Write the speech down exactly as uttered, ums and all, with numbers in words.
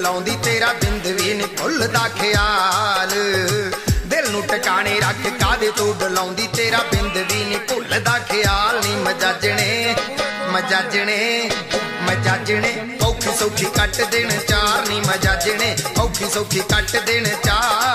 डलाउंदी तेरा बिंद भी नहीं भुलदा ख्याल। दिल नू टकाने रख कादे तू डलाउंदी तेरा बिंद भी नहीं भुलदा ख्याल। नी मजाजने मजाजने मजाजने औखी सौखी कट दिन चार। नी मजाजने औखी सौखी कट दिन चार।